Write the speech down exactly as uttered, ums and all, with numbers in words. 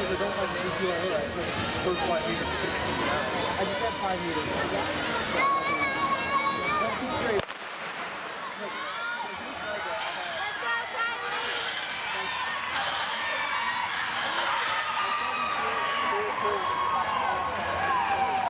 I don't like to just be like, alright, so first five meters. I just have five meters.